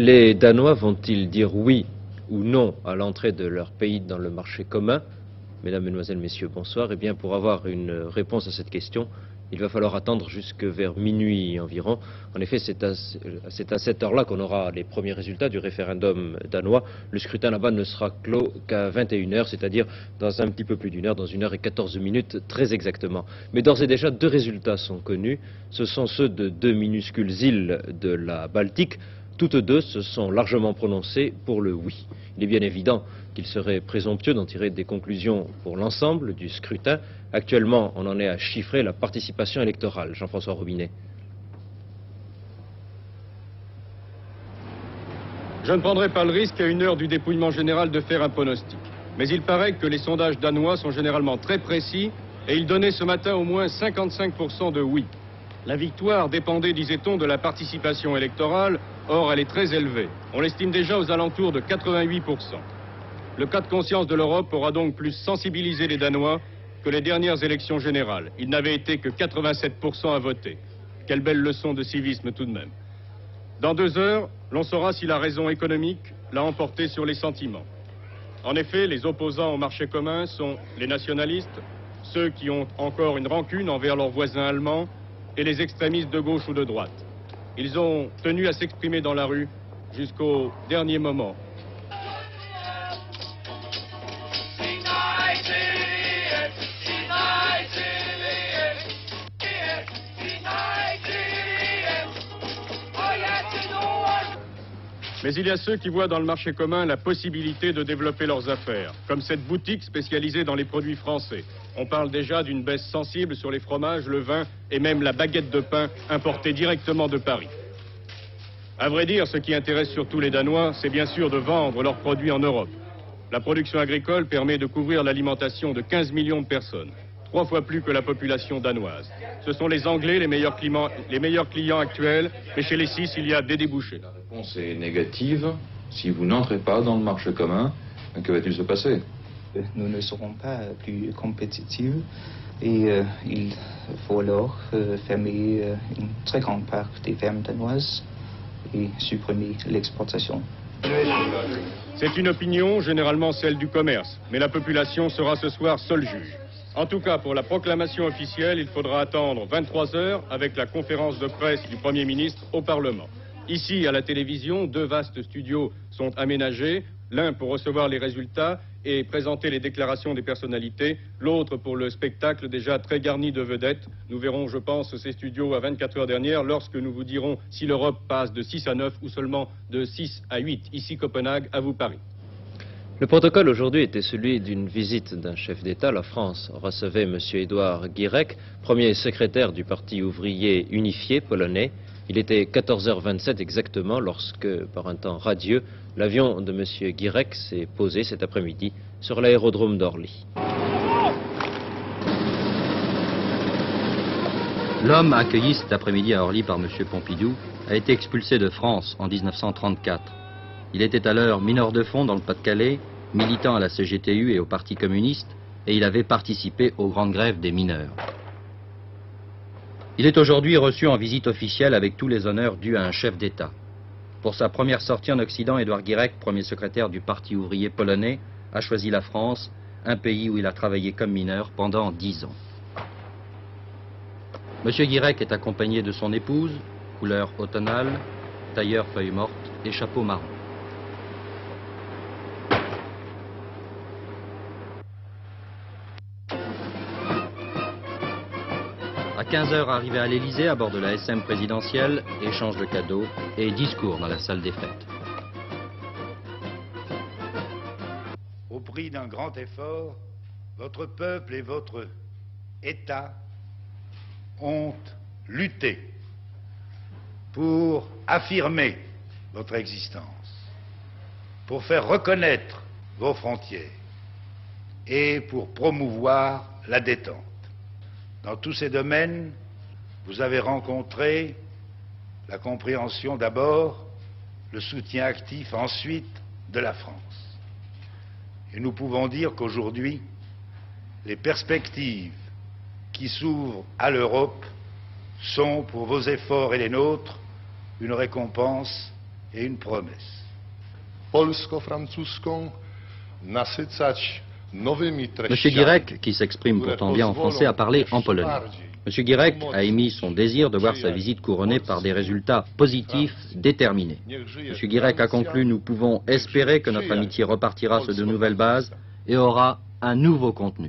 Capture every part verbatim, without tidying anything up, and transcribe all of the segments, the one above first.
Les Danois vont-ils dire oui ou non à l'entrée de leur pays dans le marché commun? Mesdames, Mesdemoiselles, Messieurs, bonsoir. Eh bien, pour avoir une réponse à cette question, il va falloir attendre jusque vers minuit environ. En effet, c'est à, à cette heure-là qu'on aura les premiers résultats du référendum danois. Le scrutin là-bas ne sera clos qu'à vingt et une heures, c'est-à-dire dans un petit peu plus d'une heure, dans une heure et quatorze minutes, très exactement. Mais d'ores et déjà, deux résultats sont connus. Ce sont ceux de deux minuscules îles de la Baltique. Toutes deux se sont largement prononcées pour le oui. Il est bien évident qu'il serait présomptueux d'en tirer des conclusions pour l'ensemble du scrutin. Actuellement, on en est à chiffrer la participation électorale. Jean-François Robinet. Je ne prendrai pas le risque à une heure du dépouillement général de faire un pronostic. Mais il paraît que les sondages danois sont généralement très précis et ils donnaient ce matin au moins cinquante-cinq pour cent de oui. La victoire dépendait, disait-on, de la participation électorale. Or, elle est très élevée. On l'estime déjà aux alentours de quatre-vingt-huit pour cent. Le cas de conscience de l'Europe aura donc plus sensibilisé les Danois que les dernières élections générales. Il n'avait été que quatre-vingt-sept pour cent à voter. Quelle belle leçon de civisme tout de même. Dans deux heures, l'on saura si la raison économique l'a emporté sur les sentiments. En effet, les opposants au marché commun sont les nationalistes, ceux qui ont encore une rancune envers leurs voisins allemands, et les extrémistes de gauche ou de droite. Ils ont tenu à s'exprimer dans la rue jusqu'au dernier moment. Mais il y a ceux qui voient dans le marché commun la possibilité de développer leurs affaires, comme cette boutique spécialisée dans les produits français. On parle déjà d'une baisse sensible sur les fromages, le vin et même la baguette de pain importée directement de Paris. À vrai dire, ce qui intéresse surtout les Danois, c'est bien sûr de vendre leurs produits en Europe. La production agricole permet de couvrir l'alimentation de quinze millions de personnes, trois fois plus que la population danoise. Ce sont les Anglais les meilleurs, clients, les meilleurs clients actuels, mais chez les six, il y a des débouchés. La réponse est négative. Si vous n'entrez pas dans le marché commun, que va-t-il se passer? Nous ne serons pas plus compétitifs et euh, il faut alors euh, fermer euh, une très grande part des fermes danoises et supprimer l'exportation. C'est une opinion, généralement celle du commerce, mais la population sera ce soir seul juge. En tout cas, pour la proclamation officielle, il faudra attendre vingt-trois heures avec la conférence de presse du Premier ministre au Parlement. Ici, à la télévision, deux vastes studios sont aménagés, l'un pour recevoir les résultats et présenter les déclarations des personnalités, l'autre pour le spectacle déjà très garni de vedettes. Nous verrons, je pense, ces studios à vingt-quatre heures dernière lorsque nous vous dirons si l'Europe passe de six à neuf ou seulement de six à huit. Ici Copenhague, à vous Paris. Le protocole aujourd'hui était celui d'une visite d'un chef d'État. La France recevait M. Édouard Guirec, premier secrétaire du Parti ouvrier unifié polonais. Il était quatorze heures vingt-sept exactement lorsque, par un temps radieux, l'avion de M. Guirec s'est posé cet après-midi sur l'aérodrome d'Orly. L'homme accueilli cet après-midi à Orly par M. Pompidou a été expulsé de France en mille neuf cent trente-quatre. Il était alors mineur de fond dans le Pas-de-Calais, militant à la C G T U et au Parti communiste, et il avait participé aux grandes grèves des mineurs. Il est aujourd'hui reçu en visite officielle avec tous les honneurs dus à un chef d'État. Pour sa première sortie en Occident, Édouard Guirec, premier secrétaire du Parti ouvrier polonais, a choisi la France, un pays où il a travaillé comme mineur pendant dix ans. Monsieur Guirec est accompagné de son épouse, couleur automnale, tailleur feuille morte et chapeau marron. À quinze heures, arrivé à l'Élysée à bord de la S M présidentielle, échange de cadeaux et discours dans la salle des fêtes. Au prix d'un grand effort, votre peuple et votre État ont lutté pour affirmer votre existence, pour faire reconnaître vos frontières et pour promouvoir la détente. Dans tous ces domaines, vous avez rencontré la compréhension d'abord, le soutien actif ensuite de la France. Et nous pouvons dire qu'aujourd'hui, les perspectives qui s'ouvrent à l'Europe sont, pour vos efforts et les nôtres, une récompense et une promesse. Polsko-francuską nasycać nowymi treściami. Monsieur Guirec, qui s'exprime pourtant bien en français, a parlé en polonais. Monsieur Guirec a émis son désir de voir sa visite couronnée par des résultats positifs déterminés. Monsieur Guirec a conclu: nous pouvons espérer que notre amitié repartira sur de nouvelles bases et aura un nouveau contenu.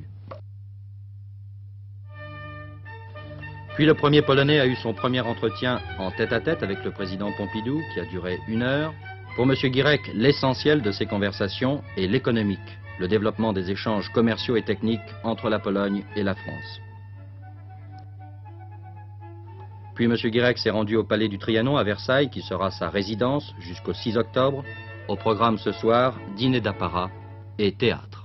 Puis le premier Polonais a eu son premier entretien en tête-à-tête avec le président Pompidou, qui a duré une heure. Pour Monsieur Guirec, l'essentiel de ces conversations est l'économique, le développement des échanges commerciaux et techniques entre la Pologne et la France. Puis M. Guirec s'est rendu au Palais du Trianon à Versailles, qui sera sa résidence jusqu'au six octobre. Au programme ce soir, dîner d'apparat et théâtre.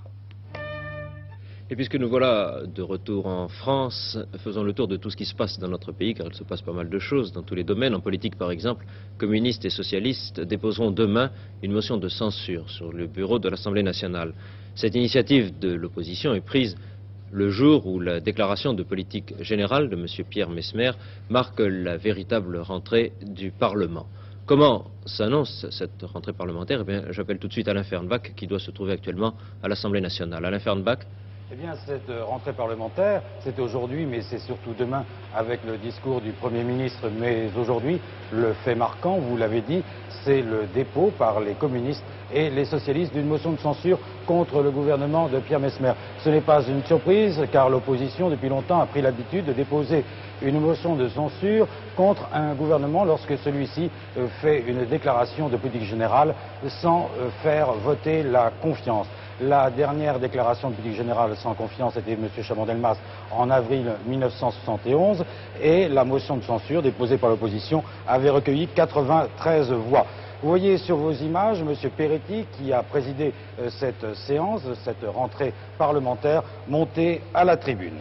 Et puisque nous voilà de retour en France, faisons le tour de tout ce qui se passe dans notre pays, car il se passe pas mal de choses dans tous les domaines. En politique, par exemple, communistes et socialistes déposeront demain une motion de censure sur le bureau de l'Assemblée nationale. Cette initiative de l'opposition est prise le jour où la déclaration de politique générale de M. Pierre Messmer marque la véritable rentrée du Parlement. Comment s'annonce cette rentrée parlementaire? Eh bien, j'appelle tout de suite Alain Fernbach, qui doit se trouver actuellement à l'Assemblée nationale. Alain Fernbach. Eh bien, cette rentrée parlementaire, c'est aujourd'hui, mais c'est surtout demain avec le discours du Premier ministre. Mais aujourd'hui, le fait marquant, vous l'avez dit, c'est le dépôt par les communistes et les socialistes d'une motion de censure contre le gouvernement de Pierre Messmer. Ce n'est pas une surprise, car l'opposition, depuis longtemps, a pris l'habitude de déposer une motion de censure contre un gouvernement lorsque celui-ci fait une déclaration de politique générale sans faire voter la confiance. La dernière déclaration de politique générale sans confiance était M. Chaban-Delmas en avril mille neuf cent soixante et onze et la motion de censure déposée par l'opposition avait recueilli quatre-vingt-treize voix. Vous voyez sur vos images M. Peretti, qui a présidé euh, cette séance, cette rentrée parlementaire, monter à la tribune.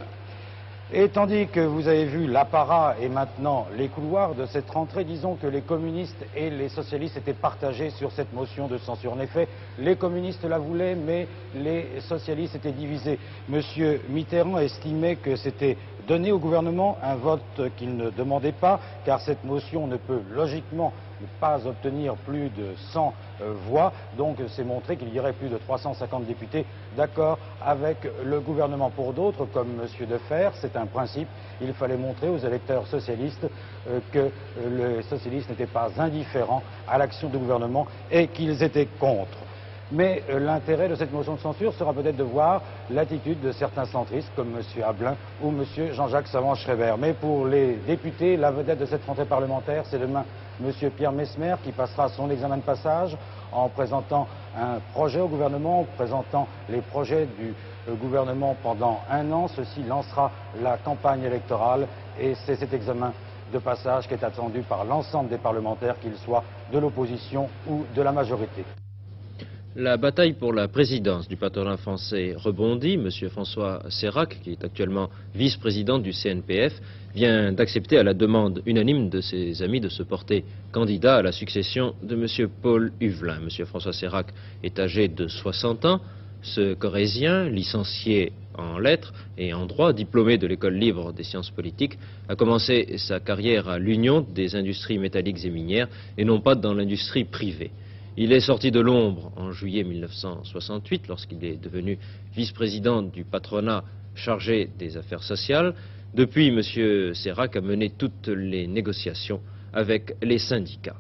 Et tandis que vous avez vu l'apparat et maintenant les couloirs de cette rentrée, disons que les communistes et les socialistes étaient partagés sur cette motion de censure. En effet, les communistes la voulaient, mais les socialistes étaient divisés. Monsieur Mitterrand estimait que c'était donner au gouvernement un vote qu'il ne demandait pas, car cette motion ne peut logiquement ne pas obtenir plus de cent euh, voix, donc c'est montré qu'il y aurait plus de trois cent cinquante députés d'accord avec le gouvernement. Pour d'autres, comme M. Defer, c'est un principe, il fallait montrer aux électeurs socialistes euh, que euh, les socialistes n'étaient pas indifférents à l'action du gouvernement et qu'ils étaient contre. Mais euh, l'intérêt de cette motion de censure sera peut-être de voir l'attitude de certains centristes comme M. Hablin ou M. Jean-Jacques Savant-Schreiber. Mais pour les députés, la vedette de cette rentrée parlementaire, c'est demain M. Pierre Messmer qui passera son examen de passage en présentant un projet au gouvernement, en présentant les projets du euh, gouvernement pendant un an. Ceci lancera la campagne électorale et c'est cet examen de passage qui est attendu par l'ensemble des parlementaires, qu'ils soient de l'opposition ou de la majorité. La bataille pour la présidence du patronat français rebondit. M. François Sérac, qui est actuellement vice-président du C N P F, vient d'accepter à la demande unanime de ses amis de se porter candidat à la succession de M. Paul Huvelin. M. François Sérac est âgé de soixante ans. Ce Corrézien, licencié en lettres et en droit, diplômé de l'école libre des sciences politiques, a commencé sa carrière à l'Union des industries métalliques et minières et non pas dans l'industrie privée. Il est sorti de l'ombre en juillet mille neuf cent soixante-huit lorsqu'il est devenu vice-président du patronat chargé des affaires sociales. Depuis, M. Sérac a mené toutes les négociations avec les syndicats.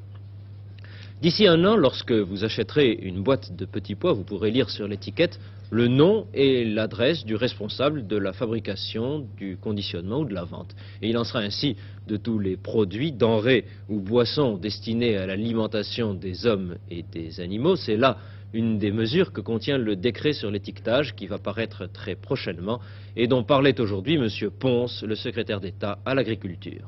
D'ici un an, lorsque vous achèterez une boîte de petits pois, vous pourrez lire sur l'étiquette le nom et l'adresse du responsable de la fabrication, du conditionnement ou de la vente. Et il en sera ainsi de tous les produits, denrées ou boissons destinés à l'alimentation des hommes et des animaux. C'est là une des mesures que contient le décret sur l'étiquetage qui va paraître très prochainement et dont parlait aujourd'hui M. Ponce, le secrétaire d'État à l'agriculture.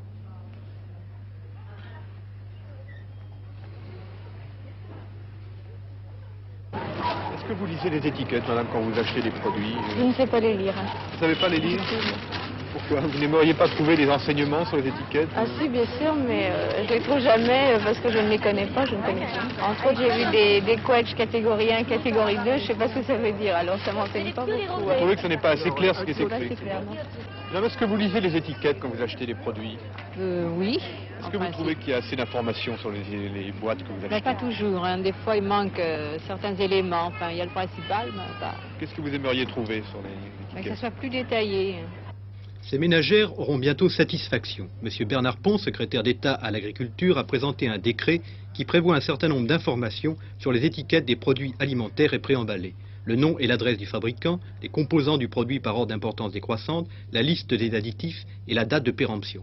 Est-ce que vous lisez les étiquettes, madame, quand vous achetez des produits? Je ne sais pas les lire. Vous ne savez pas les lire? Pourquoi? Vous n'aimeriez pas trouver des renseignements sur les étiquettes? Ah si, bien sûr, mais euh, je les trouve jamais euh, parce que je ne les connais pas, je ne connais pas. Entre autres, j'ai vu des, des quetchs catégorie un, catégorie deux, je ne sais pas ce que ça veut dire, alors ça m'enseigne pas beaucoup. Vous trouvez que ce n'est pas assez clair ce qui est C'est pas écrit? assez clair, non. Alors, est-ce que vous lisez les étiquettes quand vous achetez des produits? Euh, oui. Est-ce que vous trouvez qu'il y a assez d'informations sur les, les boîtes que vous achetez? Mais pas toujours, hein. Des fois il manque euh, certains éléments, enfin il y a le principal, mais pas... Qu'est-ce que vous aimeriez trouver sur les Mais étiquettes? que ça soit plus détaillé. Ces ménagères auront bientôt satisfaction. Monsieur Bernard Pons, secrétaire d'État à l'Agriculture, a présenté un décret qui prévoit un certain nombre d'informations sur les étiquettes des produits alimentaires et préemballés. Le nom et l'adresse du fabricant, les composants du produit par ordre d'importance décroissante, la liste des additifs et la date de péremption.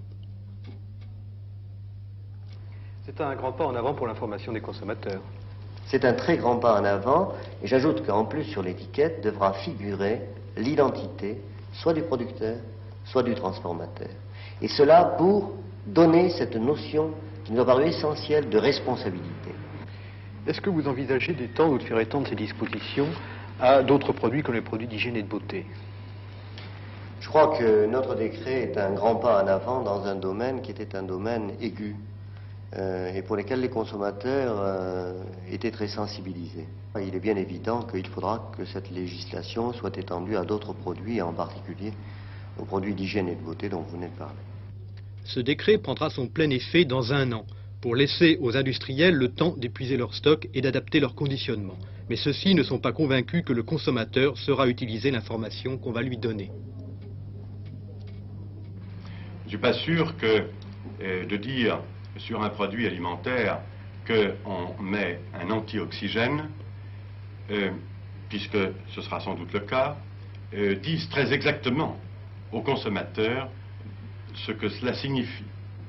C'est un grand pas en avant pour l'information des consommateurs. C'est un très grand pas en avant, et j'ajoute qu'en plus sur l'étiquette devra figurer l'identité soit du producteur, soit du transformateur. Et cela pour donner cette notion qui nous apparaît essentielle de responsabilité. Est-ce que vous envisagez d'étendre ou de faire étendre ces dispositions à d'autres produits comme les produits d'hygiène et de beauté? Je crois que notre décret est un grand pas en avant dans un domaine qui était un domaine aigu euh, et pour lequel les consommateurs euh, étaient très sensibilisés. Il est bien évident qu'il faudra que cette législation soit étendue à d'autres produits, et en particulier aux produits d'hygiène et de beauté dont vous venez de parler. Ce décret prendra son plein effet dans un an, pour laisser aux industriels le temps d'épuiser leur stock et d'adapter leur conditionnement. Mais ceux-ci ne sont pas convaincus que le consommateur saura utiliser l'information qu'on va lui donner. Je ne suis pas sûr que euh, de dire sur un produit alimentaire qu'on met un antioxygène, euh, puisque ce sera sans doute le cas, euh, dise très exactement au consommateur ce que cela signifie.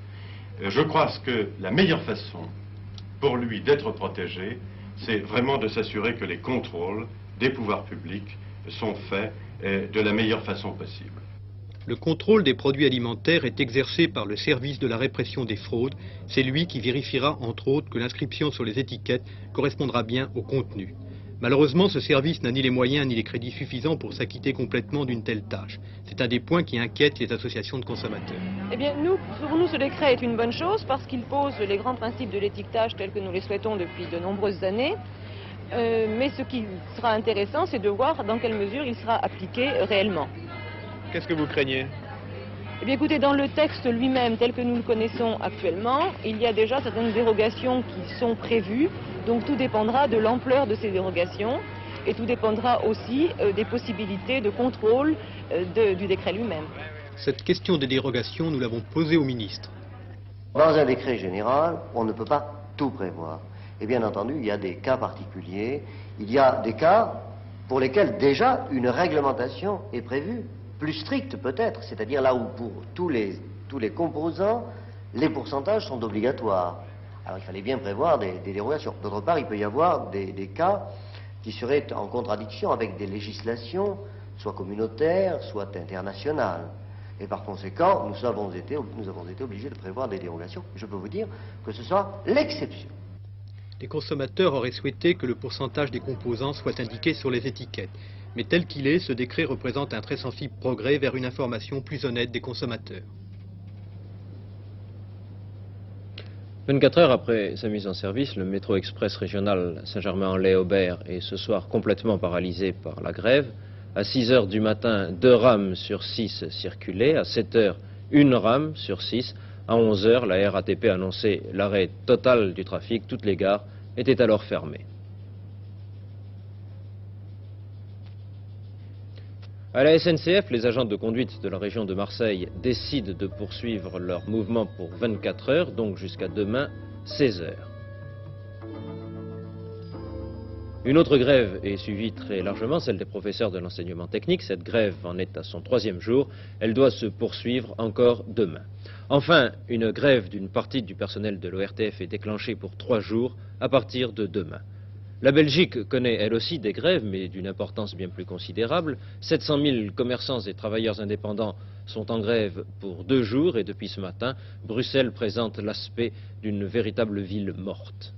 Euh, je crois que la meilleure façon pour lui d'être protégé, c'est vraiment de s'assurer que les contrôles des pouvoirs publics sont faits euh, de la meilleure façon possible. Le contrôle des produits alimentaires est exercé par le service de la répression des fraudes. C'est lui qui vérifiera, entre autres, que l'inscription sur les étiquettes correspondra bien au contenu. Malheureusement, ce service n'a ni les moyens ni les crédits suffisants pour s'acquitter complètement d'une telle tâche. C'est un des points qui inquiète les associations de consommateurs. Eh bien, nous, pour nous, ce décret est une bonne chose parce qu'il pose les grands principes de l'étiquetage tels que nous les souhaitons depuis de nombreuses années. Euh, mais ce qui sera intéressant, c'est de voir dans quelle mesure il sera appliqué réellement. Qu'est-ce que vous craignez? Eh bien, écoutez, dans le texte lui-même, tel que nous le connaissons actuellement, il y a déjà certaines dérogations qui sont prévues. Donc tout dépendra de l'ampleur de ces dérogations et tout dépendra aussi euh, des possibilités de contrôle euh, de, du décret lui-même. Cette question des dérogations, nous l'avons posée au ministre. Dans un décret général, on ne peut pas tout prévoir. Et bien entendu, il y a des cas particuliers. Il y a des cas pour lesquels déjà une réglementation est prévue, plus stricte peut-être, c'est-à-dire là où pour tous les, tous les composants, les pourcentages sont obligatoires. Alors il fallait bien prévoir des, des dérogations. D'autre part, il peut y avoir des, des cas qui seraient en contradiction avec des législations, soit communautaires, soit internationales. Et par conséquent, nous avons été, nous avons été obligés de prévoir des dérogations. Je peux vous dire que ce soit l'exception. Les consommateurs auraient souhaité que le pourcentage des composants soit indiqué sur les étiquettes. Mais tel qu'il est, ce décret représente un très sensible progrès vers une information plus honnête des consommateurs. vingt-quatre heures après sa mise en service, le métro express régional Saint-Germain-en-Laye-Aubert est ce soir complètement paralysé par la grève. À six heures du matin, deux rames sur six circulaient. À sept heures, une rame sur six. À onze heures, la R A T P annonçait l'arrêt total du trafic. Toutes les gares étaient alors fermées. À la S N C F, les agents de conduite de la région de Marseille décident de poursuivre leur mouvement pour vingt-quatre heures, donc jusqu'à demain, seize heures. Une autre grève est suivie très largement, celle des professeurs de l'enseignement technique. Cette grève en est à son troisième jour. Elle doit se poursuivre encore demain. Enfin, une grève d'une partie du personnel de l'O R T F est déclenchée pour trois jours à partir de demain. La Belgique connaît elle aussi des grèves, mais d'une importance bien plus considérable. sept cent mille commerçants et travailleurs indépendants sont en grève pour deux jours et depuis ce matin, Bruxelles présente l'aspect d'une véritable ville morte.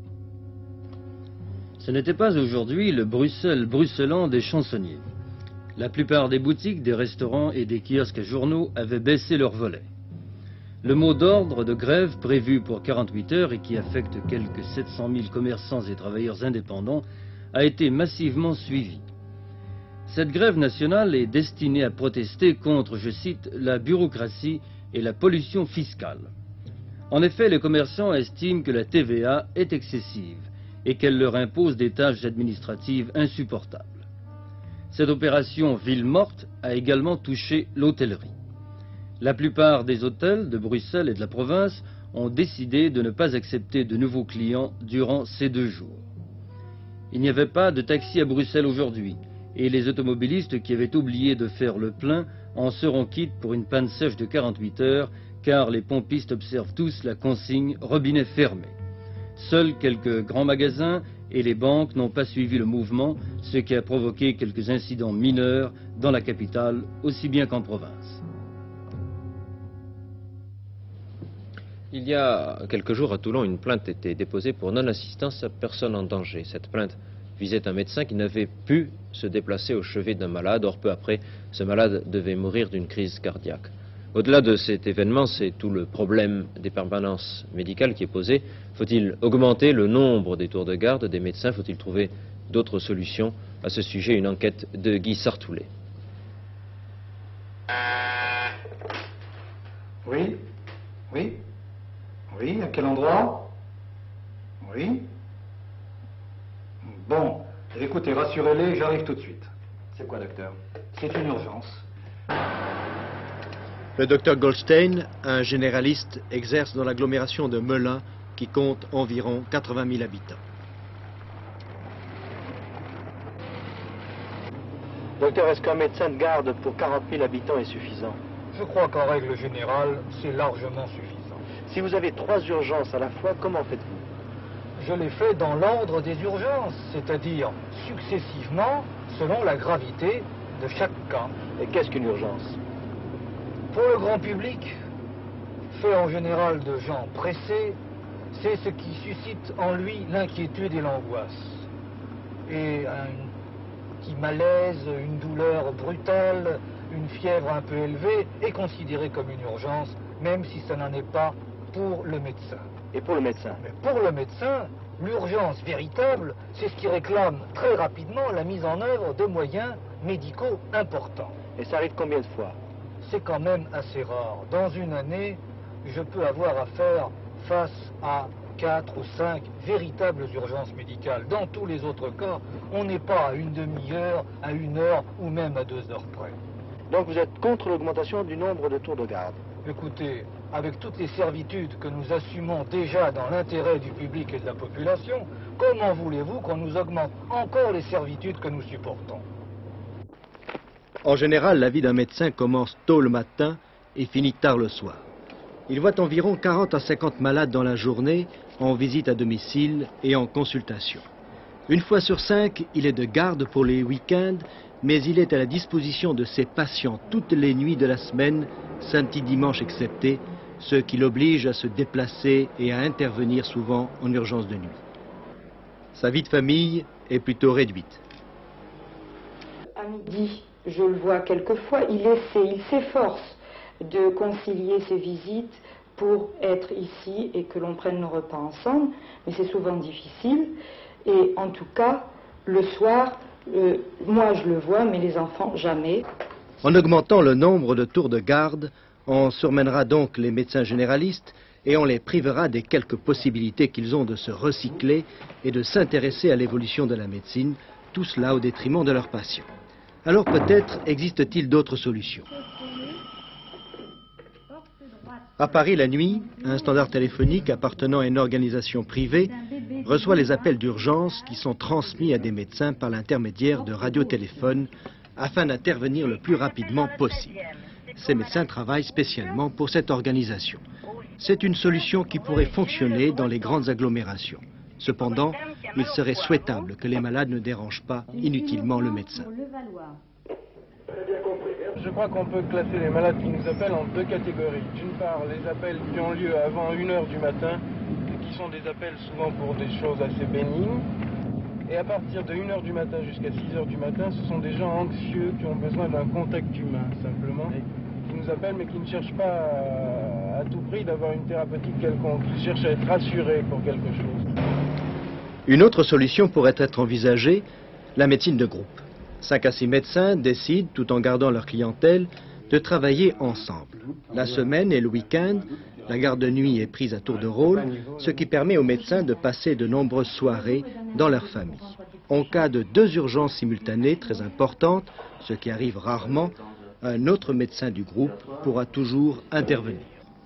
Ce n'était pas aujourd'hui le Bruxelles bruxellant des chansonniers. La plupart des boutiques, des restaurants et des kiosques à journaux avaient baissé leurs volets. Le mot d'ordre de grève prévu pour quarante-huit heures et qui affecte quelques sept cent mille commerçants et travailleurs indépendants a été massivement suivi. Cette grève nationale est destinée à protester contre, je cite, la bureaucratie et la pollution fiscale. En effet, les commerçants estiment que la T V A est excessive et qu'elle leur impose des tâches administratives insupportables. Cette opération ville morte a également touché l'hôtellerie. La plupart des hôtels de Bruxelles et de la province ont décidé de ne pas accepter de nouveaux clients durant ces deux jours. Il n'y avait pas de taxi à Bruxelles aujourd'hui et les automobilistes qui avaient oublié de faire le plein en seront quittes pour une panne sèche de quarante-huit heures car les pompistes observent tous la consigne robinet fermé. Seuls quelques grands magasins et les banques n'ont pas suivi le mouvement, ce qui a provoqué quelques incidents mineurs dans la capitale aussi bien qu'en province. Il y a quelques jours à Toulon, une plainte était déposée pour non-assistance à personne en danger. Cette plainte visait un médecin qui n'avait pu se déplacer au chevet d'un malade. Or, peu après, ce malade devait mourir d'une crise cardiaque. Au-delà de cet événement, c'est tout le problème des permanences médicales qui est posé. Faut-il augmenter le nombre des tours de garde des médecins? Faut-il trouver d'autres solutions? À ce sujet, une enquête de Guy Sartoulet. Oui, oui. Oui, à quel endroit? Oui. Bon, écoutez, rassurez-les, j'arrive tout de suite. C'est quoi, docteur? C'est une urgence. Le docteur Goldstein, un généraliste, exerce dans l'agglomération de Melun, qui compte environ quatre-vingt mille habitants. Docteur, est-ce qu'un médecin de garde pour quarante mille habitants est suffisant? Je crois qu'en règle générale, c'est largement suffisant. Si vous avez trois urgences à la fois, comment faites-vous? Je les fais dans l'ordre des urgences, c'est-à-dire successivement selon la gravité de chaque cas. Et qu'est-ce qu'une urgence? Pour le grand public, fait en général de gens pressés, c'est ce qui suscite en lui l'inquiétude et l'angoisse. Et un petit malaise, une douleur brutale, une fièvre un peu élevée est considéré comme une urgence, même si ça n'en est pas pour le médecin. Et pour le médecin? Mais pour le médecin, l'urgence véritable, c'est ce qui réclame très rapidement la mise en œuvre de moyens médicaux importants. Et ça arrive combien de fois? C'est quand même assez rare. Dans une année, je peux avoir affaire face à quatre ou cinq véritables urgences médicales. Dans tous les autres cas, on n'est pas à une demi-heure, à une heure ou même à deux heures près. Donc vous êtes contre l'augmentation du nombre de tours de garde? Écoutez, avec toutes les servitudes que nous assumons déjà dans l'intérêt du public et de la population, comment voulez-vous qu'on nous augmente encore les servitudes que nous supportons? En général, la vie d'un médecin commence tôt le matin et finit tard le soir. Il voit environ quarante à cinquante malades dans la journée, en visite à domicile et en consultation. Une fois sur cinq, il est de garde pour les week-ends, mais il est à la disposition de ses patients toutes les nuits de la semaine, samedi, dimanche excepté, ce qui l'oblige à se déplacer et à intervenir souvent en urgence de nuit. Sa vie de famille est plutôt réduite. À midi, je le vois quelquefois, il essaie, il s'efforce de concilier ses visites pour être ici et que l'on prenne nos repas ensemble, mais c'est souvent difficile. Et en tout cas, le soir, euh, moi je le vois, mais les enfants jamais. En augmentant le nombre de tours de garde, on surmènera donc les médecins généralistes et on les privera des quelques possibilités qu'ils ont de se recycler et de s'intéresser à l'évolution de la médecine, tout cela au détriment de leurs patients. Alors peut-être existe-t-il d'autres solutions. À Paris, la nuit, un standard téléphonique appartenant à une organisation privée reçoit les appels d'urgence qui sont transmis à des médecins par l'intermédiaire de radiotéléphones afin d'intervenir le plus rapidement possible. Ces médecins travaillent spécialement pour cette organisation. C'est une solution qui pourrait fonctionner dans les grandes agglomérations. Cependant, il serait souhaitable que les malades ne dérangent pas inutilement le médecin. Je crois qu'on peut classer les malades qui nous appellent en deux catégories. D'une part, les appels qui ont lieu avant une heure du matin, qui sont des appels souvent pour des choses assez bénignes. Et à partir de une heure du matin jusqu'à six heures du matin, ce sont des gens anxieux qui ont besoin d'un contact humain, simplement, qui nous appellent mais qui ne cherchent pas à, à tout prix d'avoir une thérapeutique quelconque. Ils cherchent à être rassurés pour quelque chose. Une autre solution pourrait être envisagée, la médecine de groupe. Cinq à six médecins décident, tout en gardant leur clientèle, de travailler ensemble. La semaine et le week-end, la garde de nuit est prise à tour de rôle, ce qui permet aux médecins de passer de nombreuses soirées dans leur famille. En cas de deux urgences simultanées très importantes, ce qui arrive rarement, un autre médecin du groupe pourra toujours intervenir.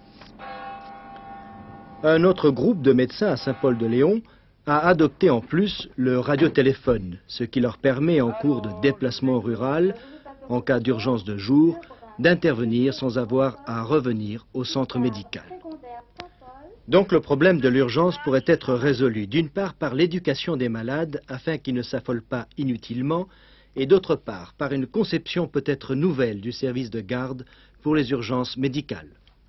Un autre groupe de médecins à Saint-Paul-de-Léon a adopté en plus le radiotéléphone, ce qui leur permet en cours de déplacement rural, en cas d'urgence de jour, d'intervenir sans avoir à revenir au centre médical. Donc le problème de l'urgence pourrait être résolu, d'une part par l'éducation des malades afin qu'ils ne s'affolent pas inutilement, et d'autre part par une conception peut-être nouvelle du service de garde pour les urgences médicales.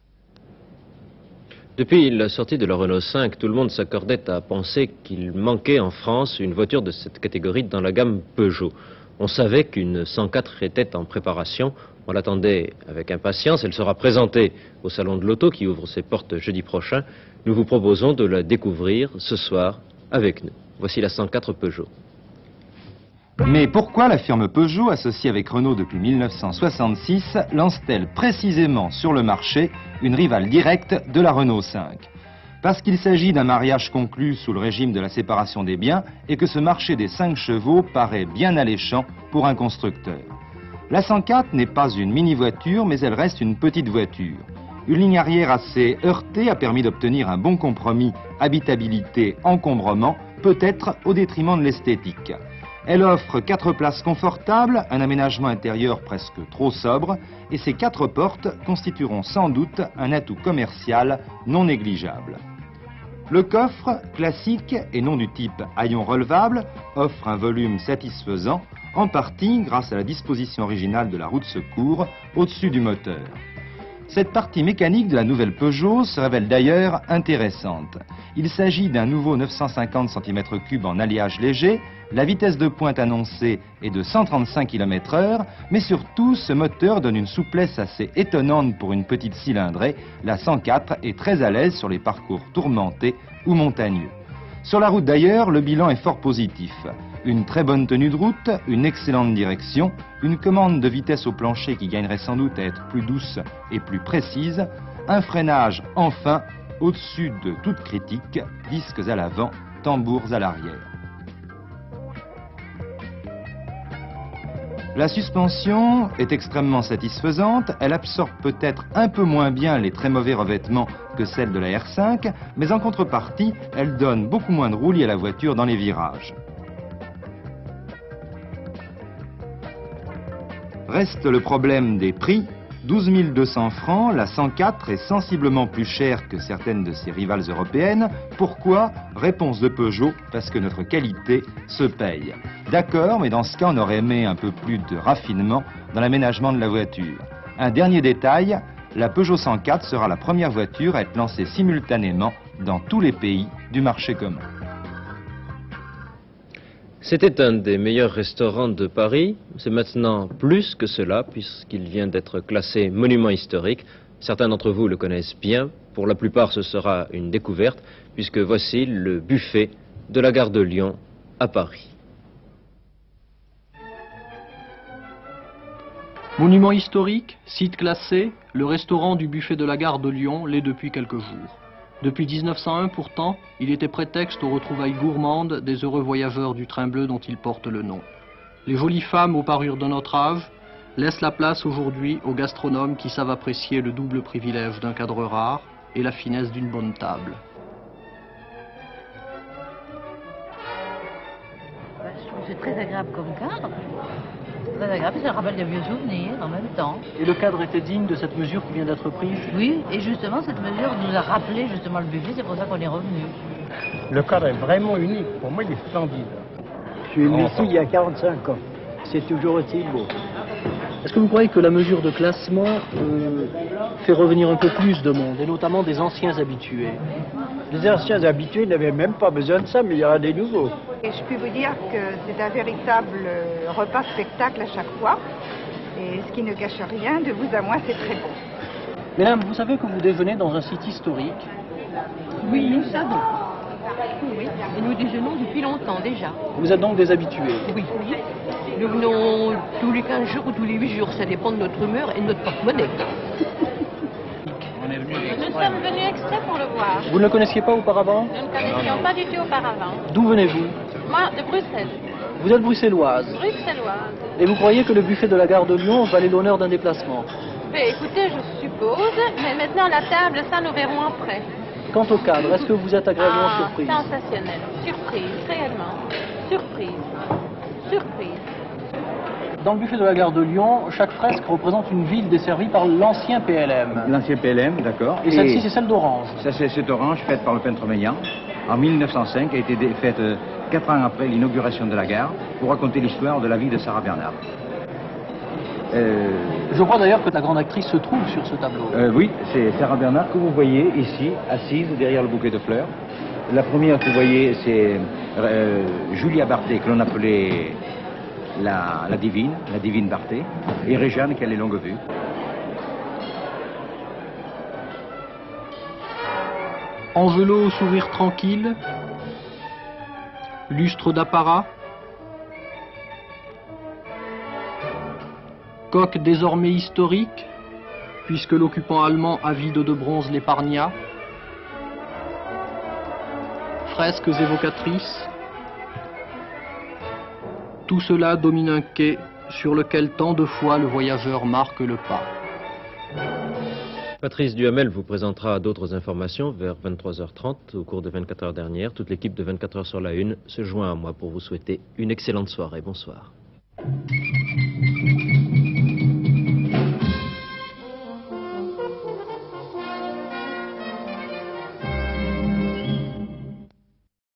Depuis la sortie de la Renault cinq, tout le monde s'accordait à penser qu'il manquait en France une voiture de cette catégorie dans la gamme Peugeot. On savait qu'une cent quatre était en préparation, on l'attendait avec impatience, elle sera présentée au Salon de l'Auto qui ouvre ses portes jeudi prochain. Nous vous proposons de la découvrir ce soir avec nous. Voici la cent quatre Peugeot. Mais pourquoi la firme Peugeot, associée avec Renault depuis mille neuf cent soixante-six, lance-t-elle précisément sur le marché une rivale directe de la Renault cinq? Parce qu'il s'agit d'un mariage conclu sous le régime de la séparation des biens et que ce marché des cinq chevaux paraît bien alléchant pour un constructeur. La cent quatre n'est pas une mini-voiture, mais elle reste une petite voiture. Une ligne arrière assez heurtée a permis d'obtenir un bon compromis habitabilité-encombrement, peut-être au détriment de l'esthétique. Elle offre quatre places confortables, un aménagement intérieur presque trop sobre, et ses quatre portes constitueront sans doute un atout commercial non négligeable. Le coffre, classique et non du type haillon relevable, offre un volume satisfaisant, en partie grâce à la disposition originale de la roue de secours au-dessus du moteur. Cette partie mécanique de la nouvelle Peugeot se révèle d'ailleurs intéressante. Il s'agit d'un nouveau neuf cent cinquante centimètres cubes en alliage léger, la vitesse de pointe annoncée est de cent trente-cinq kilomètres heure, mais surtout ce moteur donne une souplesse assez étonnante pour une petite cylindrée. La cent quatre est très à l'aise sur les parcours tourmentés ou montagneux. Sur la route d'ailleurs, le bilan est fort positif. Une très bonne tenue de route, une excellente direction, une commande de vitesse au plancher qui gagnerait sans doute à être plus douce et plus précise, un freinage enfin au-dessus de toute critique, disques à l'avant, tambours à l'arrière. La suspension est extrêmement satisfaisante, elle absorbe peut-être un peu moins bien les très mauvais revêtements que celle de la R cinq, mais en contrepartie, elle donne beaucoup moins de roulis à la voiture dans les virages. Reste le problème des prix. douze mille deux cents francs, la cent quatre est sensiblement plus chère que certaines de ses rivales européennes. Pourquoi? Réponse de Peugeot, parce que notre qualité se paye. D'accord, mais dans ce cas, on aurait aimé un peu plus de raffinement dans l'aménagement de la voiture. Un dernier détail, la Peugeot cent quatre sera la première voiture à être lancée simultanément dans tous les pays du marché commun. C'était un des meilleurs restaurants de Paris. C'est maintenant plus que cela, puisqu'il vient d'être classé monument historique. Certains d'entre vous le connaissent bien. Pour la plupart, ce sera une découverte, puisque voici le buffet de la gare de Lyon à Paris. Monument historique, site classé, le restaurant du buffet de la gare de Lyon l'est depuis quelques jours. Depuis mille neuf cent un pourtant, il était prétexte aux retrouvailles gourmandes des heureux voyageurs du train bleu dont il porte le nom. Les jolies femmes aux parures de notre âge laissent la place aujourd'hui aux gastronomes qui savent apprécier le double privilège d'un cadre rare et la finesse d'une bonne table. Je trouve que c'est très agréable comme cadre. Très agréable, ça rappelle des vieux souvenirs en même temps. Et le cadre était digne de cette mesure qui vient d'être prise? Oui, et justement, cette mesure nous a rappelé justement le buffet, c'est pour ça qu'on est revenu. Le cadre est vraiment unique, pour moi il est splendide. Je suis venu ici il y a quarante-cinq ans, c'est toujours aussi beau. Est-ce que vous croyez que la mesure de classement euh, fait revenir un peu plus de monde, et notamment des anciens habitués? Les anciens habitués n'avaient même pas besoin de ça, mais il y aura des nouveaux. Et je puis vous dire que c'est un véritable repas spectacle à chaque fois. Et ce qui ne cache rien, de vous à moi, c'est très bon. Mesdames, vous savez que vous déjeunez dans un site historique? Oui, nous savons. Oui, et nous déjeunons depuis longtemps déjà. Vous êtes donc des habitués? Oui, oui. Nous venons tous les quinze jours ou tous les huit jours, ça dépend de notre humeur et de notre porte-monnaie. Nous sommes venus exprès pour le voir. Vous ne le connaissiez pas auparavant? Nous ne connaissions pas du tout auparavant. D'où venez-vous? Moi, de Bruxelles. Vous êtes bruxelloise? Bruxelloise. Et vous croyez que le buffet de la gare de Lyon valait l'honneur d'un déplacement? Mais écoutez, je suppose, mais maintenant la table, ça nous verrons après. Quant au cadre, est-ce que vous êtes agréablement ah, surprise? Sensationnel. Surprise, réellement. Surprise. Surprise. Dans le buffet de la gare de Lyon, chaque fresque représente une ville desservie par l'ancien P L M. L'ancien P L M, d'accord. Et, Et celle-ci, c'est celle d'Orange. Ça, c'est cette Orange faite par le peintre Meillan en mille neuf cent cinq, a été faite euh, quatre ans après l'inauguration de la gare pour raconter l'histoire de la vie de Sarah Bernhardt. Euh... Je crois d'ailleurs que la grande actrice se trouve sur ce tableau. Euh, oui, c'est Sarah Bernhardt que vous voyez ici, assise derrière le bouquet de fleurs. La première que vous voyez, c'est euh, Julia Barthé, que l'on appelait la, la divine, la divine Barthé, et Réjeanne qui a les longues vues. Angelot au sourire tranquille, lustre d'apparat, coque désormais historique, puisque l'occupant allemand avide de bronze l'épargna, fresques évocatrices, tout cela domine un quai sur lequel tant de fois le voyageur marque le pas. Patrice Duhamel vous présentera d'autres informations vers vingt-trois heures trente au cours des vingt-quatre heures dernières. Toute l'équipe de vingt-quatre heures sur la une se joint à moi pour vous souhaiter une excellente soirée. Bonsoir.